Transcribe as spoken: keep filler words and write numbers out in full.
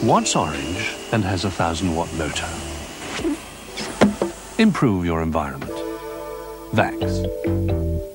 What's orange and has a thousand watt motor? Improve your environment. Vax.